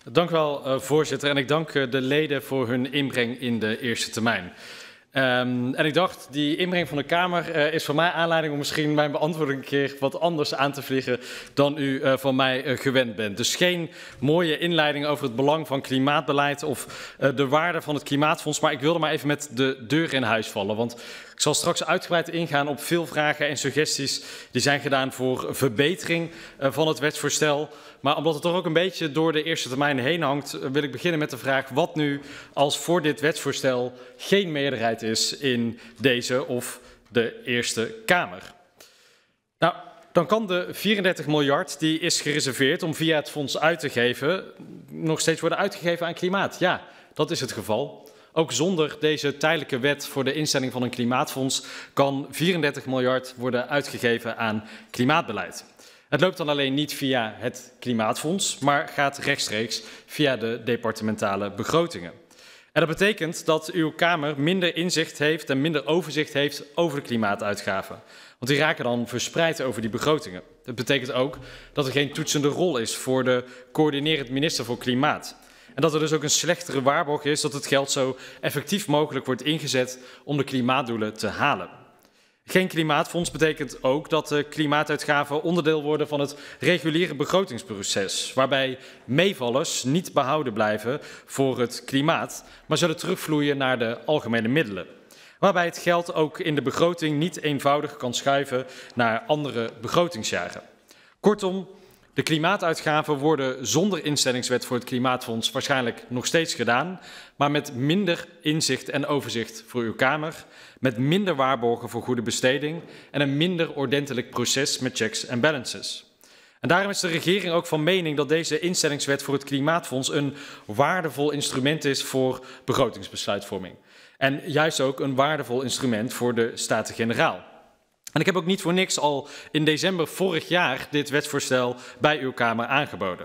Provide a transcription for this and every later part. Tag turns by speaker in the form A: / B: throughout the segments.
A: Dank u wel, voorzitter. En ik dank de leden voor hun inbreng in de eerste termijn. En ik dacht, die inbreng van de Kamer is voor mij aanleiding om misschien mijn beantwoording een keer wat anders aan te vliegen dan u van mij gewend bent. Dus geen mooie inleiding over het belang van klimaatbeleid of de waarde van het Klimaatfonds, maar ik wilde maar even met de deur in huis vallen. Want ik zal straks uitgebreid ingaan op veel vragen en suggesties die zijn gedaan voor verbetering van het wetsvoorstel. Maar omdat het toch ook een beetje door de eerste termijn heen hangt, wil ik beginnen met de vraag wat nu als voor dit wetsvoorstel geen meerderheid is in deze of de Eerste Kamer. Nou, dan kan de 34 miljard die is gereserveerd om via het fonds uit te geven, nog steeds worden uitgegeven aan klimaat. Ja, dat is het geval. Ook zonder deze tijdelijke wet voor de instelling van een klimaatfonds kan 34 miljard worden uitgegeven aan klimaatbeleid. Het loopt dan alleen niet via het Klimaatfonds, maar gaat rechtstreeks via de departementale begrotingen. En dat betekent dat uw Kamer minder inzicht heeft en minder overzicht heeft over de klimaatuitgaven. Want die raken dan verspreid over die begrotingen. Dat betekent ook dat er geen toetsende rol is voor de coördinerend minister voor Klimaat. En dat er dus ook een slechtere waarborg is dat het geld zo effectief mogelijk wordt ingezet om de klimaatdoelen te halen. Geen klimaatfonds betekent ook dat de klimaatuitgaven onderdeel worden van het reguliere begrotingsproces, waarbij meevallers niet behouden blijven voor het klimaat, maar zullen terugvloeien naar de algemene middelen. Waarbij het geld ook in de begroting niet eenvoudig kan schuiven naar andere begrotingsjaren. Kortom, de klimaatuitgaven worden zonder instellingswet voor het Klimaatfonds waarschijnlijk nog steeds gedaan, maar met minder inzicht en overzicht voor uw Kamer, met minder waarborgen voor goede besteding en een minder ordentelijk proces met checks en balances. En daarom is de regering ook van mening dat deze instellingswet voor het Klimaatfonds een waardevol instrument is voor begrotingsbesluitvorming. En juist ook een waardevol instrument voor de Staten-Generaal. En ik heb ook niet voor niks al in december vorig jaar dit wetsvoorstel bij uw Kamer aangeboden.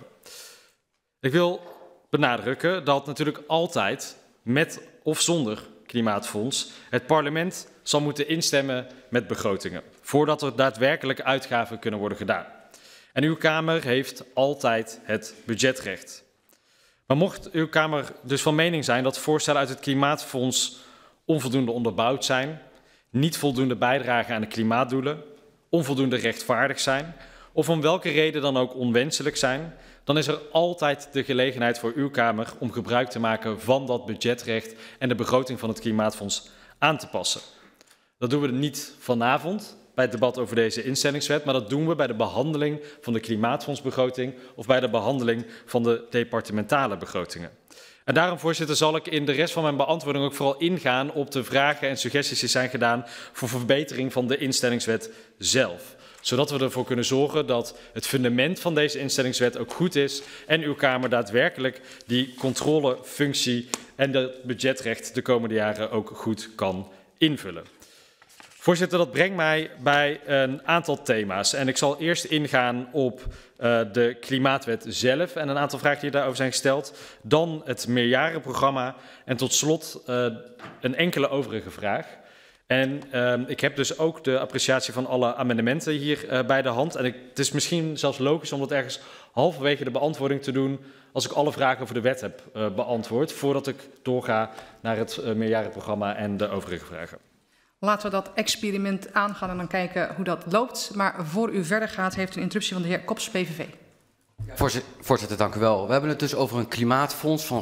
A: Ik wil benadrukken dat natuurlijk altijd, met of zonder klimaatfonds, het parlement zal moeten instemmen met begrotingen, voordat er daadwerkelijk uitgaven kunnen worden gedaan. En uw Kamer heeft altijd het budgetrecht. Maar mocht uw Kamer dus van mening zijn dat voorstellen uit het klimaatfonds onvoldoende onderbouwd zijn, niet voldoende bijdragen aan de klimaatdoelen, onvoldoende rechtvaardig zijn of om welke reden dan ook onwenselijk zijn, dan is er altijd de gelegenheid voor uw Kamer om gebruik te maken van dat budgetrecht en de begroting van het Klimaatfonds aan te passen. Dat doen we niet vanavond bij het debat over deze instellingswet, maar dat doen we bij de behandeling van de Klimaatfondsbegroting of bij de behandeling van de departementale begrotingen. En daarom, voorzitter, zal ik in de rest van mijn beantwoording ook vooral ingaan op de vragen en suggesties die zijn gedaan voor verbetering van de instellingswet zelf. Zodat we ervoor kunnen zorgen dat het fundament van deze instellingswet ook goed is en uw Kamer daadwerkelijk die controlefunctie en het budgetrecht de komende jaren ook goed kan invullen. Voorzitter, dat brengt mij bij een aantal thema's. En ik zal eerst ingaan op de klimaatwet zelf en een aantal vragen die daarover zijn gesteld. Dan het meerjarenprogramma en tot slot een enkele overige vraag. En ik heb dus ook de appreciatie van alle amendementen hier bij de hand. En het is misschien zelfs logisch om dat ergens halverwege de beantwoording te doen als ik alle vragen over de wet heb beantwoord, voordat ik doorga naar het meerjarenprogramma en de overige vragen.
B: Laten we dat experiment aangaan en dan kijken hoe dat loopt. Maar voor u verder gaat, heeft u een interruptie van de heer Kops, PVV.
C: Voorzitter, dank u wel. We hebben het dus over een klimaatfonds van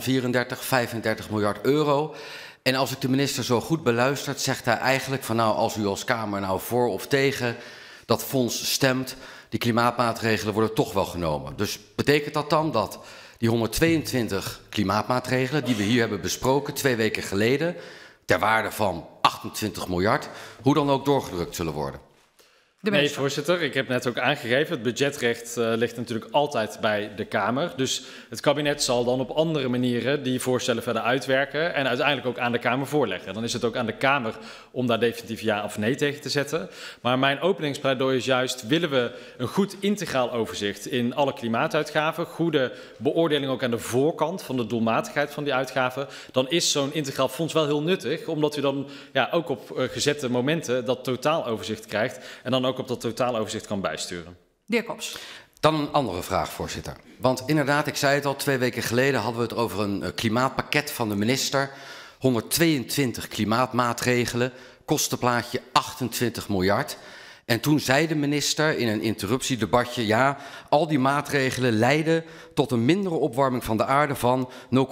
C: 35 miljard euro. En als ik de minister zo goed beluisterd, zegt hij eigenlijk van nou, als u als Kamer nou voor of tegen dat fonds stemt, die klimaatmaatregelen worden toch wel genomen. Dus betekent dat dan dat die 122 klimaatmaatregelen die we hier hebben besproken 2 weken geleden, ter waarde van 28 miljard, hoe dan ook doorgedrukt zullen worden?
A: Nee, voorzitter. Ik heb net ook aangegeven, het budgetrecht ligt natuurlijk altijd bij de Kamer. Dus het kabinet zal dan op andere manieren die voorstellen verder uitwerken en uiteindelijk ook aan de Kamer voorleggen. Dan is het ook aan de Kamer om daar definitief ja of nee tegen te zetten. Maar mijn openingspleidooi is juist, willen we een goed integraal overzicht in alle klimaatuitgaven, goede beoordeling ook aan de voorkant van de doelmatigheid van die uitgaven, dan is zo'n integraal fonds wel heel nuttig, omdat u dan ook op gezette momenten dat totaaloverzicht krijgt en dan ook op dat totaaloverzicht kan bijsturen.
B: De heer Kops.
C: Dan een andere vraag, voorzitter. Want inderdaad, ik zei het al, 2 weken geleden hadden we het over een klimaatpakket van de minister. 122 klimaatmaatregelen, kostenplaatje 28 miljard. En toen zei de minister in een interruptiedebatje, ja, al die maatregelen leiden tot een mindere opwarming van de aarde van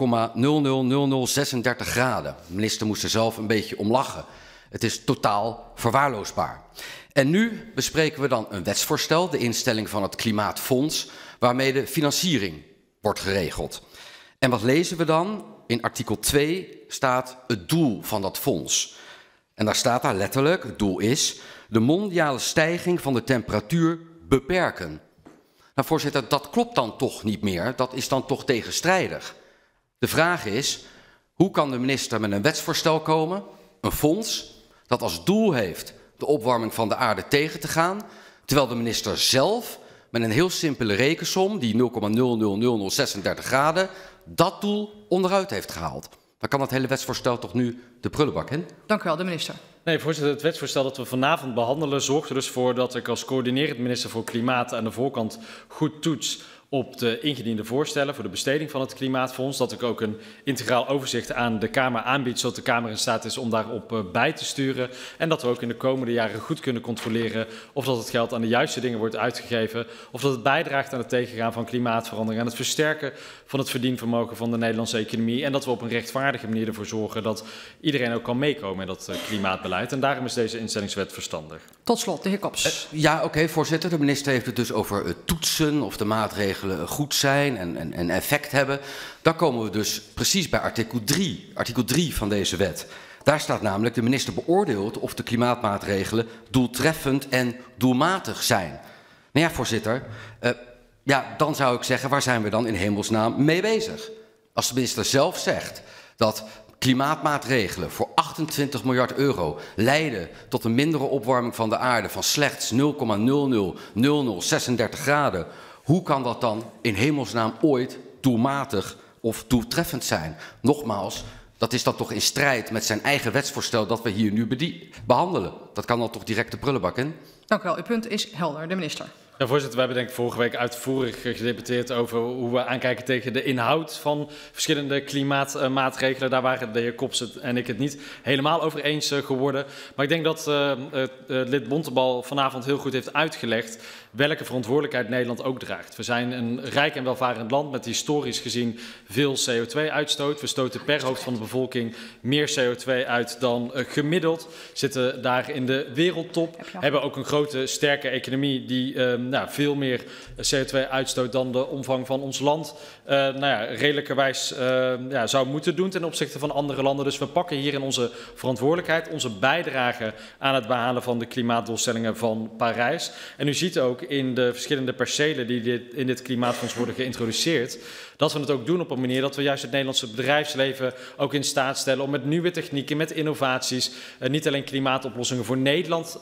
C: 0,000036 graden. De minister moest er zelf een beetje om lachen. Het is totaal verwaarloosbaar. En nu bespreken we dan een wetsvoorstel, de instelling van het Klimaatfonds, waarmee de financiering wordt geregeld. En wat lezen we dan? In artikel 2 staat het doel van dat fonds. En daar staat daar letterlijk, het doel is de mondiale stijging van de temperatuur beperken. Nou, voorzitter, dat klopt dan toch niet meer. Dat is dan toch tegenstrijdig. De vraag is, hoe kan de minister met een wetsvoorstel komen, een fonds, dat als doel heeft de opwarming van de aarde tegen te gaan, terwijl de minister zelf met een heel simpele rekensom, die 0,000036 graden, dat doel onderuit heeft gehaald. Dan kan dat hele wetsvoorstel toch nu de prullenbak in?
B: Dank u wel, de minister.
A: Nee, voorzitter, het wetsvoorstel dat we vanavond behandelen zorgt er dus voor dat ik als coördinerend minister voor Klimaat aan de voorkant goed toets op de ingediende voorstellen voor de besteding van het Klimaatfonds. Dat ik ook een integraal overzicht aan de Kamer aanbied, zodat de Kamer in staat is om daarop bij te sturen. En dat we ook in de komende jaren goed kunnen controleren of dat het geld aan de juiste dingen wordt uitgegeven. Of dat het bijdraagt aan het tegengaan van klimaatverandering, aan het versterken van het verdienvermogen van de Nederlandse economie. En dat we op een rechtvaardige manier ervoor zorgen dat iedereen ook kan meekomen in dat klimaatbeleid. En daarom is deze instellingswet verstandig.
B: Tot slot, de heer Kops.
C: Ja, oké, voorzitter. De minister heeft het dus over het toetsen of de maatregelen goed zijn en effect hebben. Dan komen we dus precies bij artikel 3 van deze wet. Daar staat namelijk, de minister beoordeelt of de klimaatmaatregelen doeltreffend en doelmatig zijn. Nou ja, voorzitter, dan zou ik zeggen, waar zijn we dan in hemelsnaam mee bezig? Als de minister zelf zegt dat klimaatmaatregelen voor 28 miljard euro leiden tot een mindere opwarming van de aarde van slechts 0,000036 graden. Hoe kan dat dan in hemelsnaam ooit doelmatig of doeltreffend zijn? Nogmaals, dat is dan toch in strijd met zijn eigen wetsvoorstel dat we hier nu behandelen. Dat kan dan toch direct de prullenbak in?
B: Dank u wel. Uw punt is helder. De minister.
A: Ja, voorzitter, we hebben denk ik vorige week uitvoerig gedebatteerd over hoe we aankijken tegen de inhoud van verschillende klimaatmaatregelen. Daar waren de heer Kops en ik het niet helemaal over eens geworden. Maar ik denk dat lid Bontebal vanavond heel goed heeft uitgelegd welke verantwoordelijkheid Nederland ook draagt. We zijn een rijk en welvarend land met historisch gezien veel CO2-uitstoot. We stoten per hoofd van de bevolking meer CO2 uit dan gemiddeld. Zitten daar in de wereldtop. Hebben ook een grote, sterke economie die veel meer CO2 uitstoot dan de omvang van ons land redelijkerwijs zou moeten doen ten opzichte van andere landen. Dus we pakken hierin onze verantwoordelijkheid, onze bijdrage aan het behalen van de klimaatdoelstellingen van Parijs. En u ziet ook in de verschillende percelen die in dit klimaatfonds worden geïntroduceerd, dat we het ook doen op een manier dat we juist het Nederlandse bedrijfsleven ook in staat stellen om met nieuwe technieken, met innovaties, niet alleen klimaatoplossingen voor Nederland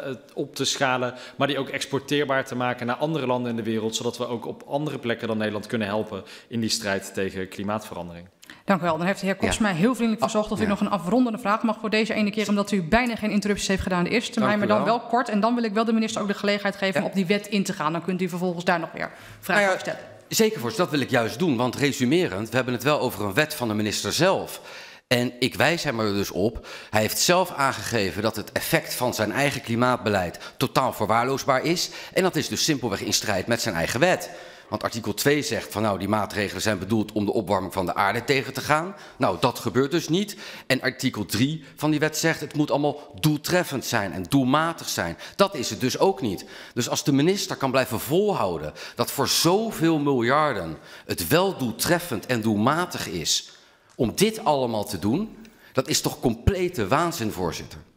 A: op te schalen, maar die ook exporteerbaar te maken naar andere landen in de wereld, zodat we ook op andere plekken dan Nederland kunnen helpen in die strijd tegen klimaatverandering.
B: Dank u wel. Dan heeft de heer Kops mij heel vriendelijk verzocht of ik nog een afrondende vraag mag voor deze ene keer, omdat u bijna geen interrupties heeft gedaan de eerste termijn, maar dan wel kort. En dan wil ik wel de minister ook de gelegenheid geven om op die wet in te gaan. Dan kunt u vervolgens daar nog weer vragen over stellen.
C: Zeker, voorzitter, dat wil ik juist doen. Want resumerend, we hebben het wel over een wet van de minister zelf. En ik wijs hem er dus op. Hij heeft zelf aangegeven dat het effect van zijn eigen klimaatbeleid totaal verwaarloosbaar is. En dat is dus simpelweg in strijd met zijn eigen wet. Want artikel 2 zegt van die maatregelen zijn bedoeld om de opwarming van de aarde tegen te gaan. Nou, dat gebeurt dus niet. En artikel 3 van die wet zegt het moet allemaal doeltreffend zijn en doelmatig zijn. Dat is het dus ook niet. Dus als de minister kan blijven volhouden dat voor zoveel miljarden het wel doeltreffend en doelmatig is om dit allemaal te doen, dat is toch complete waanzin, voorzitter.